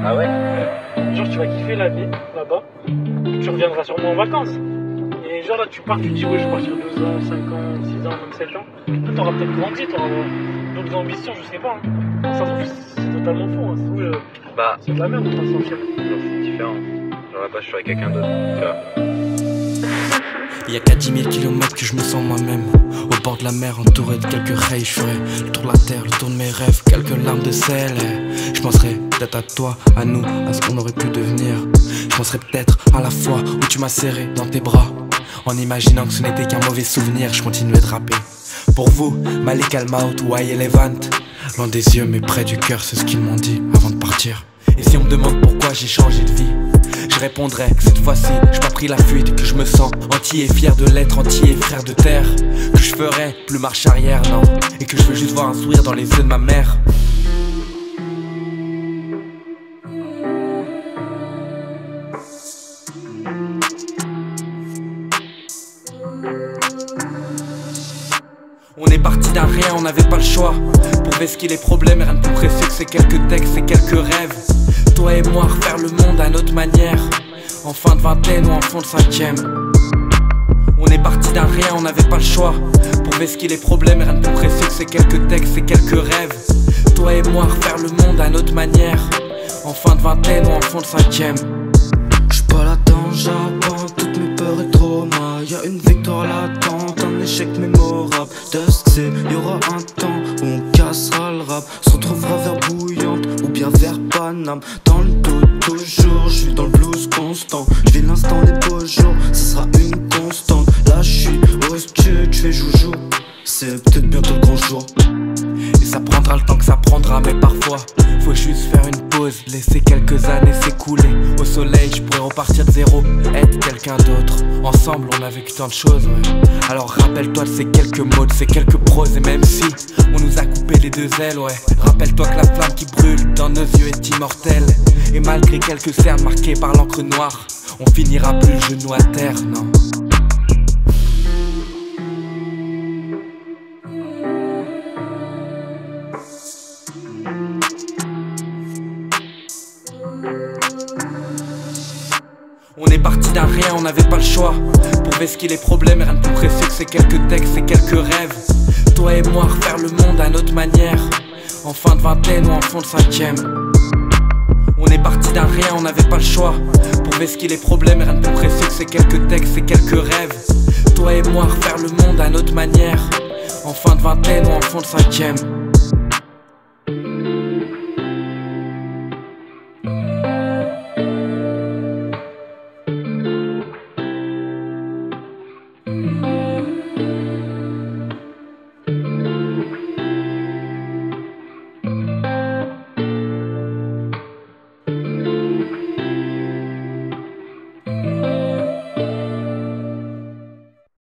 Ah ouais? Genre tu vas kiffer la vie là-bas, tu reviendras sûrement en vacances. Et genre là tu pars, tu te dis ouais je vais partir 2 ans, 5 ans, 6 ans, même 7 ans. Là t'auras peut-être grandi, t'auras d'autres ambitions, je sais pas. Hein. Ça se trouve c'est totalement faux, hein. Bah, C'est de la merde de pas sortir. genre, c'est différent. Genre là-bas, je suis avec quelqu'un d'autre, tu vois. Il y a qu'à 10 000 km que je me sens moi-même. Au bord de la mer, entouré de quelques rails, je ferai le tour de la terre, le tour de mes rêves, quelques larmes de sel. Et je penserai peut-être à toi, à nous, à ce qu'on aurait pu devenir. Je penserai peut-être à la fois où tu m'as serré dans tes bras, en imaginant que ce n'était qu'un mauvais souvenir. Je continuais de rapper. Pour vous, Malik Al-Maut ou Aye Levant, loin des yeux mais près du cœur, c'est ce qu'ils m'ont dit avant de partir. Et si on me demande pourquoi j'ai changé de vie, je répondrai que cette fois-ci, j'ai pas pris la fuite, que je me sens entier et fier de l'être, entier et frère de terre. Que je ferai plus marche arrière, non, et que je veux juste voir un sourire dans les yeux de ma mère. On est parti d'un rien, on n'avait pas le choix. Pour esquiver les problèmes, rien de plus précieux que ces quelques textes et quelques rêves. Toi et moi, refaire le monde à notre manière, en fin de vingtaine ou en fond de cinquième. On est parti d'un rien, on n'avait pas le choix. Pour esquiver les problèmes, rien de plus précieux que ces quelques textes et quelques rêves. Toi et moi, refaire le monde à notre manière, en fin de vingtaine ou en fond de cinquième. J'suis pas là-dedans, j'apprends toutes mes peurs et traumas. Y'a une victoire latente, un échec mémorable. De ce que c'est, y'aura un temps où on cassera le rap, se retrouvera vers Bouillante ou bien vers Paname. Dans le doute toujours, j'suis dans le blues constant. J'vis l'instant des beaux jours, ce sera une constante. Là j'suis au studio, j'fais joujou, c'est peut-être bientôt le grand jour. Et ça prendra le temps que ça prendra, mais parfois faut juste faire une pause, laisser quelques années s'écouler. Au soleil, je pourrais repartir de zéro, être quelqu'un d'autre. Ensemble, on a vécu tant de choses, ouais. Alors rappelle-toi de ces quelques mots, de ces quelques proses. Et même si on nous a coupé les deux ailes, ouais, rappelle-toi que la flamme qui brûle dans nos yeux est immortelle. Et malgré quelques cernes marquées par l'encre noire, on finira plus le genou à terre, non. On est parti d'un rien, on n'avait pas le choix. Pour esquiver les problèmes, rien de plus précieux que ces quelques textes et quelques rêves. Toi et moi, refaire le monde à notre manière, en fin de vingtaine ou en fond de cinquième. On est parti d'un rien, on n'avait pas le choix. Pour esquiver les problèmes, rien de plus précieux que ces quelques textes et quelques rêves. Toi et moi, refaire le monde à notre manière, en fin de vingtaine ou en fond de cinquième.